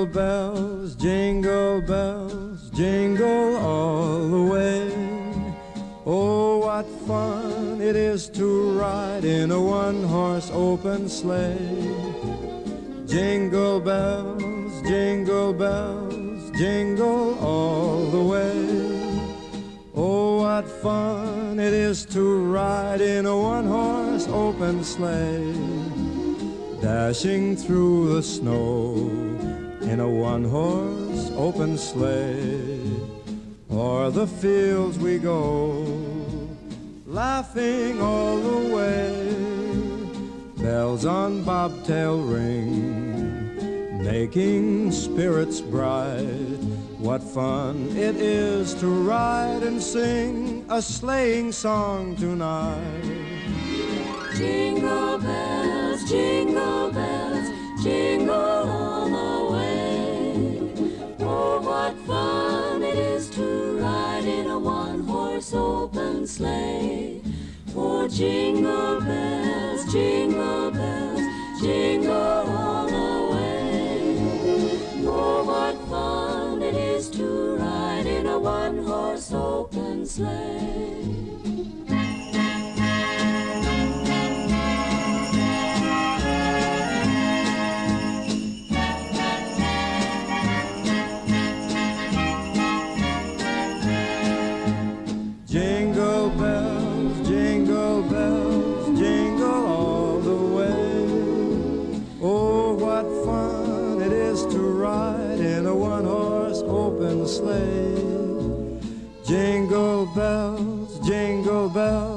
bells, jingle all the way. Oh, what fun it is to ride in a one-horse open sleigh. Jingle bells, jingle all the way. Oh, what fun it is to ride in a one-horse open sleigh. Dashing through the snow in a one-horse open sleigh. O'er the fields we go, laughing all the way. Bells on bobtail ring, making spirits bright. What fun it is to ride and sing a sleighing song tonight. Jingle bells, jingle all the way. Oh, what fun it is to ride in a one-horse open sleigh. For jingle bells, jingle all the way. Oh, what fun it is to ride in a one-horse open sleigh. Jingle bells, jingle all the way. Oh, what fun it is to ride in a one-horse open sleigh. Jingle bells,